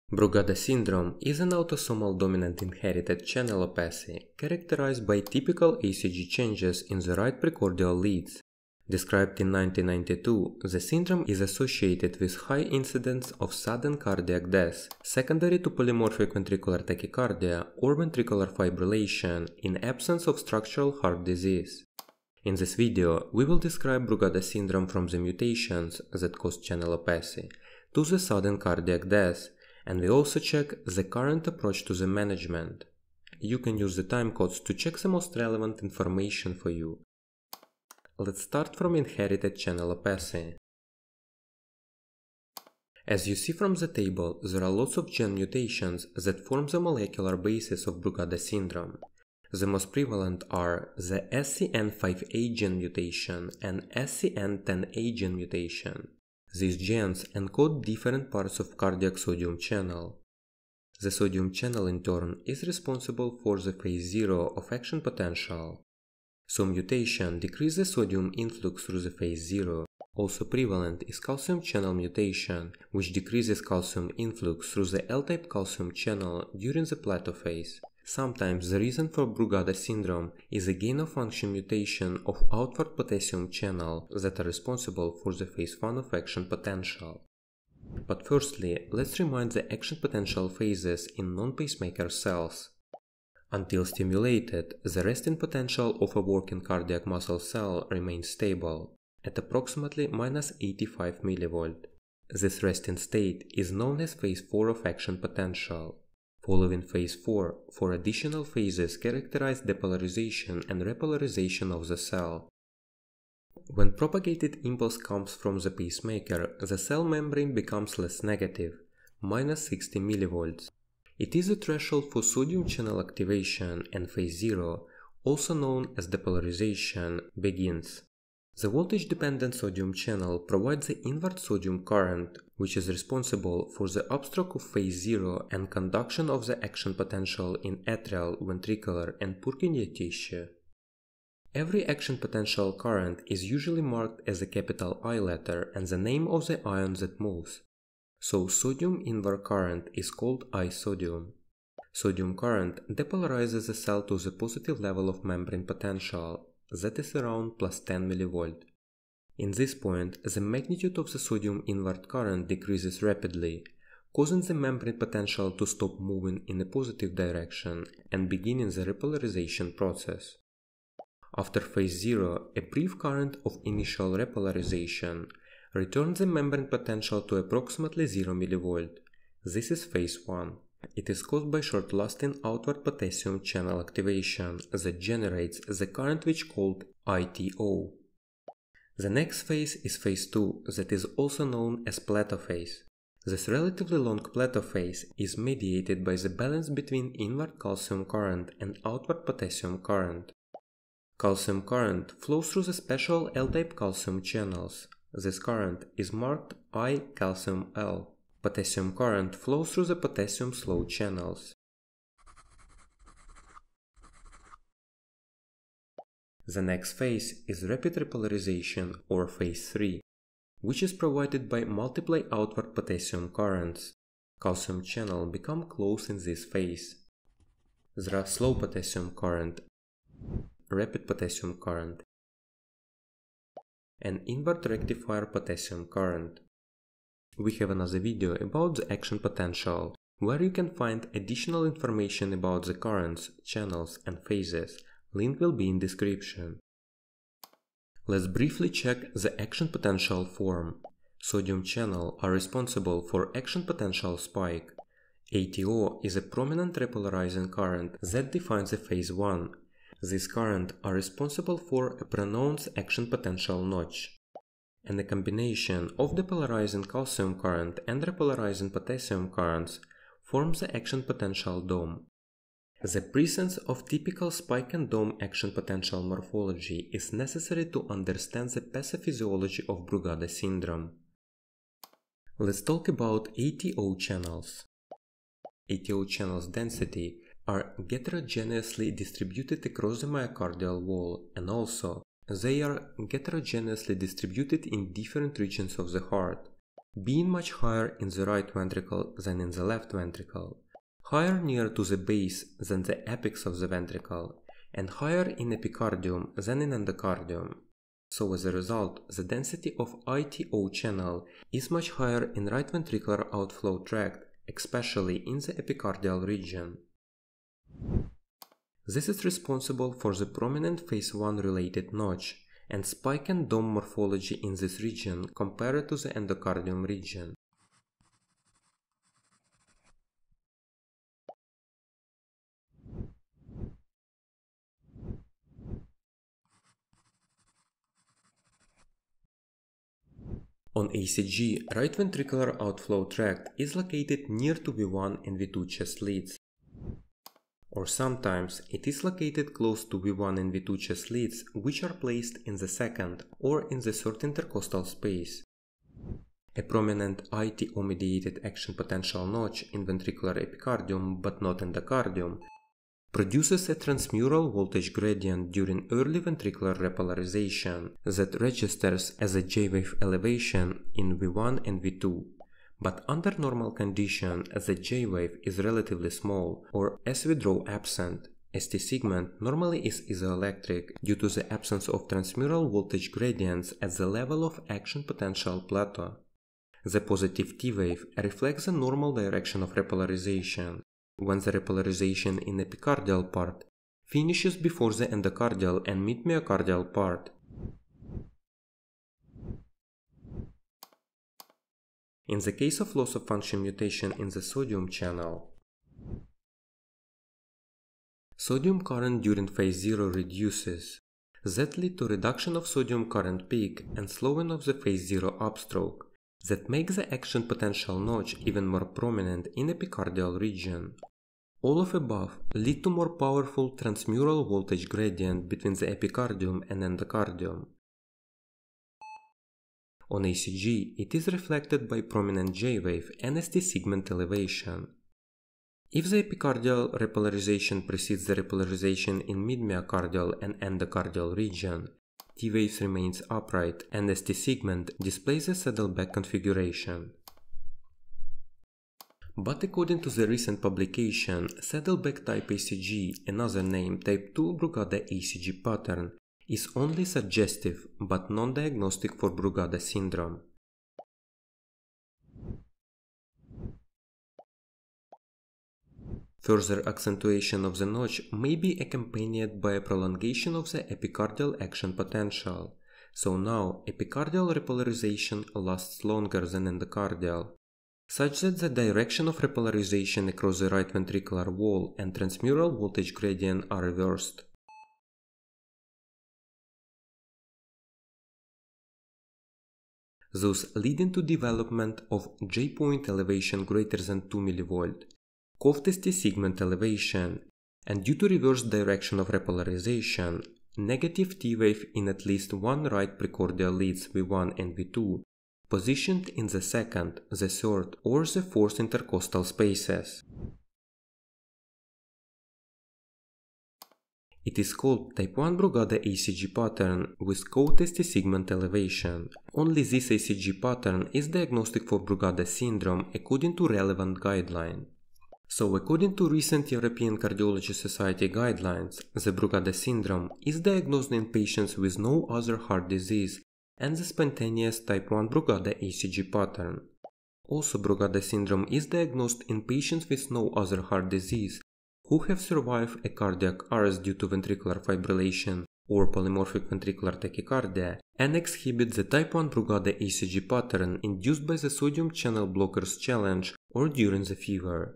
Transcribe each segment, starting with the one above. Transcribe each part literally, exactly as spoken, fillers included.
Brugada syndrome is an autosomal dominant inherited channelopathy characterized by typical E C G changes in the right precordial leads. Described in nineteen ninety-two, the syndrome is associated with high incidence of sudden cardiac death, secondary to polymorphic ventricular tachycardia or ventricular fibrillation in absence of structural heart disease. In this video, we will describe Brugada syndrome from the mutations that cause channelopathy to the sudden cardiac death, and we also check the current approach to the management. You can use the time codes to check the most relevant information for you. Let's start from inherited channelopathy. As you see from the table, there are lots of gene mutations that form the molecular basis of Brugada syndrome. The most prevalent are the S C N five A gene mutation and S C N ten A gene mutation. These genes encode different parts of cardiac sodium channel. The sodium channel in turn is responsible for the phase zero of action potential. So mutation decreases sodium influx through the phase zero. Also prevalent is calcium channel mutation, which decreases calcium influx through the L-type calcium channel during the plateau phase. Sometimes the reason for Brugada syndrome is a gain-of-function mutation of outward potassium channel that are responsible for the phase one of action potential. But firstly, let's remind the action potential phases in non-pacemaker cells. Until stimulated, the resting potential of a working cardiac muscle cell remains stable at approximately minus eighty-five millivolts. This resting state is known as phase four of action potential. Following phase four, four additional phases characterize depolarization and repolarization of the cell. When propagated impulse comes from the pacemaker, the cell membrane becomes less negative, minus sixty millivolts. It is a threshold for sodium channel activation, and phase zero, also known as depolarization, begins. The voltage-dependent sodium channel provides the inward sodium current, which is responsible for the upstroke of phase zero and conduction of the action potential in atrial, ventricular, and Purkinje tissue. Every action potential current is usually marked as a capital I letter and the name of the ion that moves. So sodium inward current is called I sodium. Sodium current depolarizes the cell to the positive level of membrane potential, that is around plus ten millivolts. In this point, the magnitude of the sodium inward current decreases rapidly, causing the membrane potential to stop moving in a positive direction and beginning the repolarization process. After phase zero, a brief current of initial repolarization returns the membrane potential to approximately zero millivolts. This is phase one. It is caused by short-lasting outward potassium channel activation that generates the current which called I T O. The next phase is phase two, that is also known as plateau phase. This relatively long plateau phase is mediated by the balance between inward calcium current and outward potassium current. Calcium current flows through the special L-type calcium channels. This current is marked I calcium L. Potassium current flows through the potassium slow channels. The next phase is rapid repolarization, or phase three, which is provided by multiple outward potassium currents. Calcium channel become closed in this phase. There are slow potassium current, rapid potassium current, and inward rectifier potassium current. We have another video about the action potential, where you can find additional information about the currents, channels, and phases. Link will be in description. Let's briefly check the action potential form. Sodium channel are responsible for action potential spike. A T O is a prominent repolarizing current that defines the phase one. These currents are responsible for a pronounced action potential notch. And a combination of depolarizing calcium current and repolarizing potassium currents forms the action potential dome. The presence of typical spike and dome action potential morphology is necessary to understand the pathophysiology of Brugada syndrome. Let's talk about A T O channels. A T O channels density are heterogeneously distributed across the myocardial wall, and also they are heterogeneously distributed in different regions of the heart. being much higher in the right ventricle than in the left ventricle, higher near to the base than the apex of the ventricle, and higher in epicardium than in endocardium. So as a result, the density of I T O channel is much higher in right ventricular outflow tract, especially in the epicardial region. This is responsible for the prominent phase one related notch and spike and dome morphology in this region compared to the endocardium region. On E C G, right ventricular outflow tract is located near to V one and V two chest leads, or sometimes it is located close to V one and V two chest leads, which are placed in the second or in the third intercostal space. A prominent I T O-mediated action potential notch in ventricular epicardium but not endocardium produces a transmural voltage gradient during early ventricular repolarization that registers as a J-wave elevation in V one and V two, but under normal condition the J-wave is relatively small or S withdraw absent. S T segment normally is isoelectric due to the absence of transmural voltage gradients at the level of action potential plateau. The positive T-wave reflects the normal direction of repolarization, when the repolarization in epicardial part finishes before the endocardial and mid-myocardial part. In the case of loss of function mutation in the sodium channel, sodium current during phase zero reduces. That leads to reduction of sodium current peak and slowing of the phase zero upstroke that makes the action potential notch even more prominent in epicardial region. All of above lead to more powerful transmural voltage gradient between the epicardium and endocardium. On E C G, it is reflected by prominent J-wave and S T segment elevation. If the epicardial repolarization precedes the repolarization in mid-myocardial and endocardial region, T-wave remains upright and S T segment displays a saddleback configuration. But according to the recent publication, saddleback type E C G, another name type two Brugada E C G pattern, is only suggestive but non-diagnostic for Brugada syndrome. Further accentuation of the notch may be accompanied by a prolongation of the epicardial action potential, so now epicardial repolarization lasts longer than endocardial, such that the direction of repolarization across the right ventricular wall and transmural voltage gradient are reversed. Thus leading to development of J-point elevation greater than two millivolt, COVED S T segment elevation, and due to reverse direction of repolarization, negative T-wave in at least one right precordial leads V one and V two, positioned in the second, the third, or the fourth intercostal spaces. It is called type one Brugada E C G pattern with COVED S T segment elevation. Only this E C G pattern is diagnostic for Brugada syndrome according to relevant guideline. So according to recent European Cardiology Society guidelines, the Brugada syndrome is diagnosed in patients with no other heart disease and the spontaneous type one Brugada E C G pattern. Also, Brugada syndrome is diagnosed in patients with no other heart disease who have survived a cardiac arrest due to ventricular fibrillation or polymorphic ventricular tachycardia and exhibit the type one Brugada E C G pattern induced by the sodium channel blockers challenge or during the fever.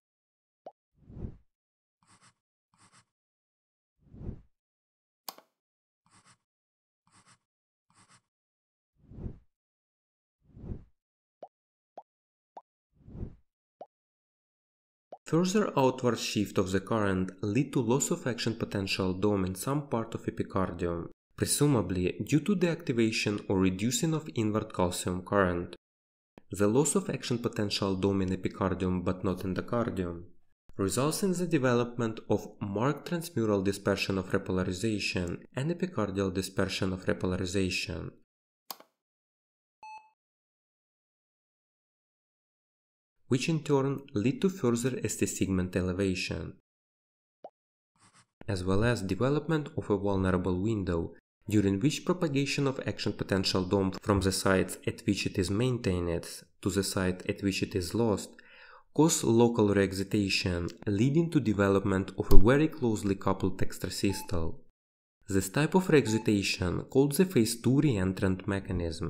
Further outward shift of the current lead to loss of action potential dome in some part of epicardium, presumably due to deactivation or reducing of inward calcium current. The loss of action potential dome in epicardium but not in the endocardium results in the development of marked transmural dispersion of repolarization and epicardial dispersion of repolarization. which in turn lead to further S T segment elevation, as well as development of a vulnerable window, during which propagation of action potential D O M from the site at which it is maintained to the site at which it is lost cause local re-excitation, leading to development of a very closely coupled extrasystole. This type of re-excitation, called the phase two reentrant mechanism.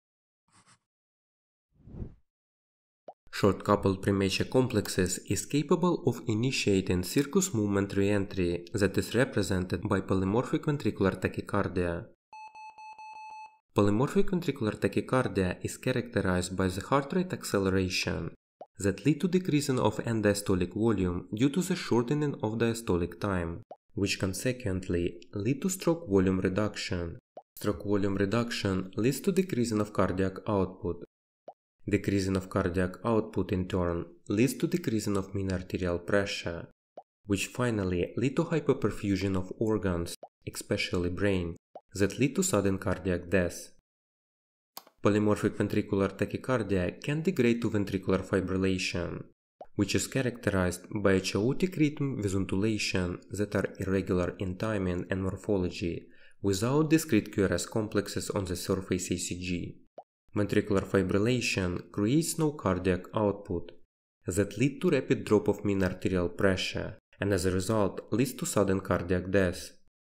Short-coupled premature complexes is capable of initiating circus movement reentry that is represented by polymorphic ventricular tachycardia. Polymorphic ventricular tachycardia is characterized by the heart rate acceleration that lead to decreasing of end-diastolic volume due to the shortening of diastolic time, which consequently lead to stroke volume reduction. Stroke volume reduction leads to decreasing of cardiac output. Decreasing of cardiac output in turn leads to decreasing of mean arterial pressure, which finally lead to hypoperfusion of organs, especially brain, that lead to sudden cardiac death. Polymorphic ventricular tachycardia can degrade to ventricular fibrillation, which is characterized by a chaotic rhythm with undulation that are irregular in timing and morphology, without discrete Q R S complexes on the surface E C G. Ventricular fibrillation creates no cardiac output, that lead to rapid drop of mean arterial pressure, and as a result leads to sudden cardiac death.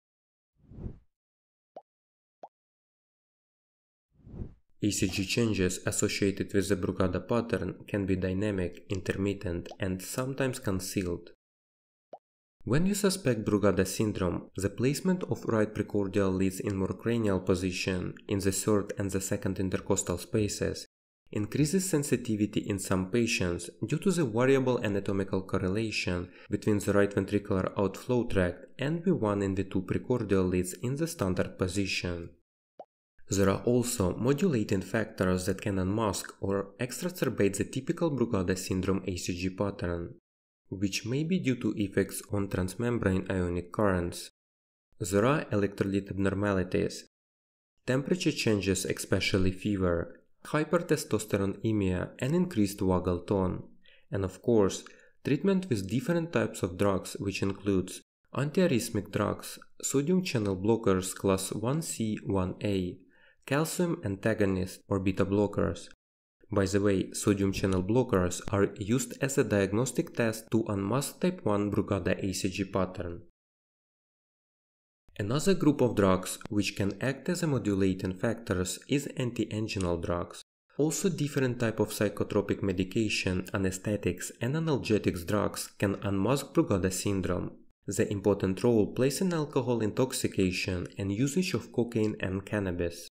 E C G changes associated with the Brugada pattern can be dynamic, intermittent, and sometimes concealed. When you suspect Brugada syndrome, the placement of right precordial leads in more cranial position in the third and the second intercostal spaces increases sensitivity in some patients due to the variable anatomical correlation between the right ventricular outflow tract and V one and V two precordial leads in the standard position. There are also modulating factors that can unmask or exacerbate the typical Brugada syndrome E C G pattern, which may be due to effects on transmembrane ionic currents. There are electrolyte abnormalities, temperature changes, especially fever, hypertestosteronemia and increased vagal tone, and of course, treatment with different types of drugs, which includes antiarrhythmic drugs, sodium channel blockers class one C one A, calcium antagonists or beta blockers. By the way, sodium channel blockers are used as a diagnostic test to unmask type one Brugada E C G pattern. Another group of drugs which can act as a modulating factors is anti-anginal drugs. Also, different type of psychotropic medication, anesthetics and analgesics drugs can unmask Brugada syndrome. The important role plays in alcohol intoxication and usage of cocaine and cannabis.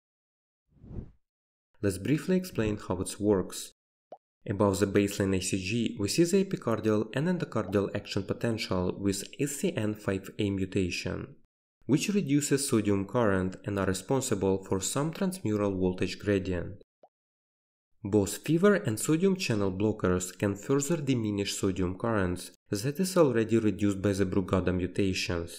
Let's briefly explain how it works. Above the baseline E C G, we see the epicardial and endocardial action potential with S C N five A mutation, which reduces sodium current and are responsible for some transmural voltage gradient. Both fever and sodium channel blockers can further diminish sodium currents that is already reduced by the Brugada mutations.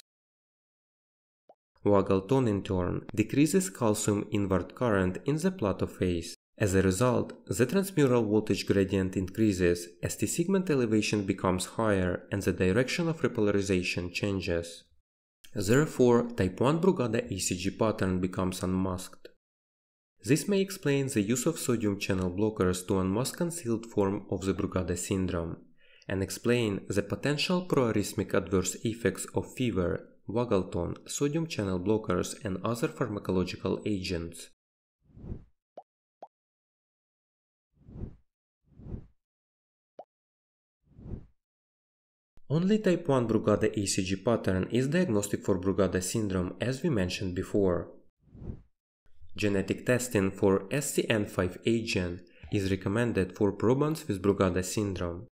Vagal tone in turn decreases calcium inward current in the plateau phase. As a result, the transmural voltage gradient increases as T segment elevation becomes higher and the direction of repolarization changes. Therefore, type one Brugada E C G pattern becomes unmasked. This may explain the use of sodium channel blockers to unmask concealed form of the Brugada syndrome, and explain the potential proarrhythmic adverse effects of fever, vagal tone, sodium channel blockers and other pharmacological agents. Only type one Brugada E C G pattern is diagnostic for Brugada syndrome, as we mentioned before. Genetic testing for S C N five A gene is recommended for probants with Brugada syndrome.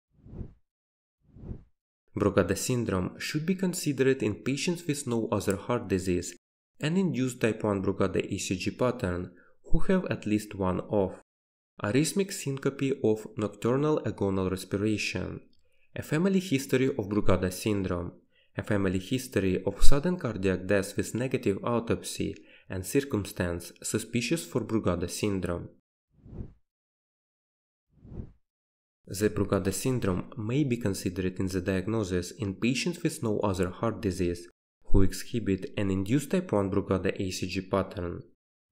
Brugada syndrome should be considered in patients with no other heart disease and induced type one Brugada E C G pattern who have at least one of arrhythmic syncope of nocturnal agonal respiration, a family history of Brugada syndrome, a family history of sudden cardiac death with negative autopsy and circumstance suspicious for Brugada syndrome. The Brugada syndrome may be considered in the diagnosis in patients with no other heart disease who exhibit an induced type one Brugada E C G pattern.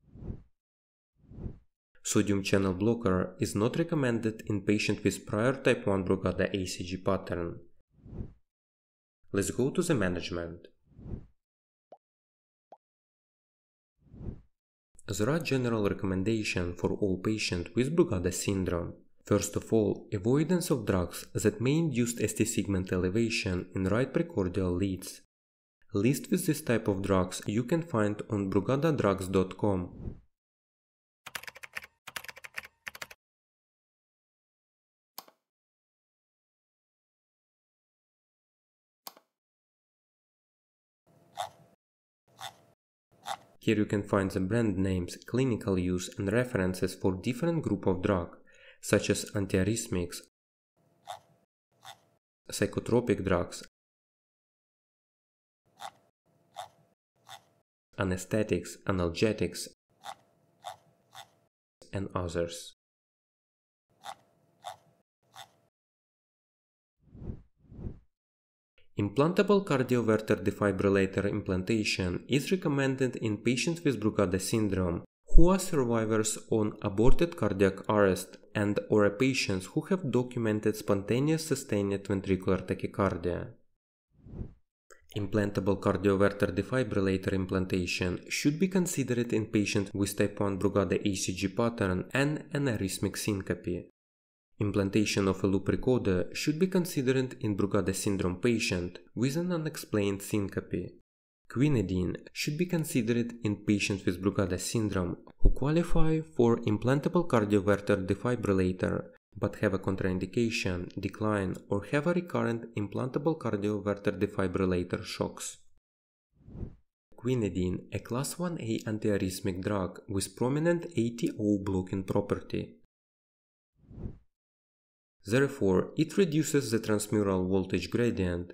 Sodium channel blocker is not recommended in patients with prior type one Brugada E C G pattern. Let's go to the management. There are general recommendations for all patients with Brugada syndrome. First of all, avoidance of drugs that may induce S T segment elevation in right precordial leads. List with this type of drugs you can find on brugada drugs dot com. Here you can find the brand names, clinical use and references for different group of drug, such as antiarrhythmics, psychotropic drugs, anesthetics, analgesics, and others. Implantable cardioverter defibrillator implantation is recommended in patients with Brugada syndrome who are survivors on aborted cardiac arrest and or patients who have documented spontaneous sustained ventricular tachycardia. Implantable cardioverter defibrillator implantation should be considered in patients with type one Brugada E C G pattern and an arrhythmic syncope. Implantation of a loop recorder should be considered in Brugada syndrome patient with an unexplained syncope. Quinidine should be considered in patients with Brugada syndrome who qualify for implantable cardioverter defibrillator but have a contraindication, decline, or have a recurrent implantable cardioverter defibrillator shocks. Quinidine, a class one A antiarrhythmic drug with prominent A T O blocking property. Therefore, it reduces the transmural voltage gradient,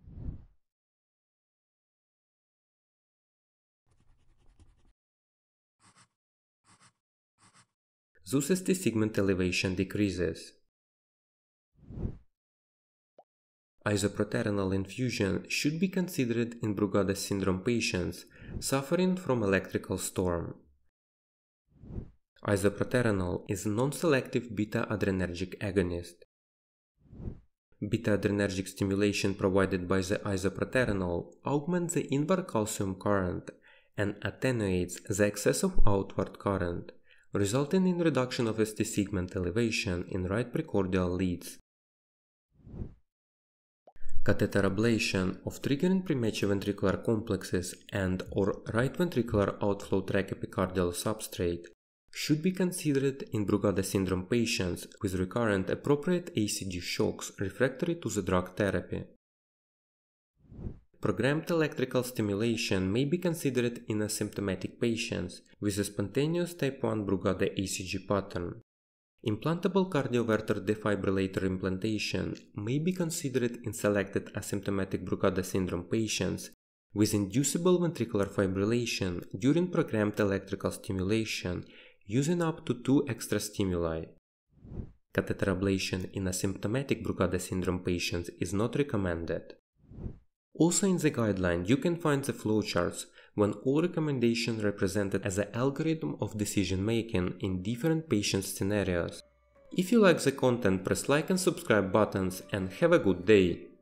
thus S T segment elevation decreases. Isoproterenol infusion should be considered in Brugada syndrome patients suffering from electrical storm. Isoproterenol is a non-selective beta-adrenergic agonist. Beta-adrenergic stimulation provided by the isoproterenol augments the inward calcium current and attenuates the excess of outward current, resulting in reduction of S T segment elevation in right precordial leads. Catheter ablation of triggering premature ventricular complexes and or right ventricular outflow tract epicardial substrate should be considered in Brugada syndrome patients with recurrent appropriate A C G shocks refractory to the drug therapy. Programmed electrical stimulation may be considered in asymptomatic patients with a spontaneous type one Brugada E C G pattern. Implantable cardioverter defibrillator implantation may be considered in selected asymptomatic Brugada syndrome patients with inducible ventricular fibrillation during programmed electrical stimulation using up to two extra stimuli. Catheter ablation in asymptomatic Brugada syndrome patients is not recommended. Also in the guideline you can find the flowcharts when all recommendations represented as an algorithm of decision making in different patient scenarios. If you like the content, press like and subscribe buttons and have a good day!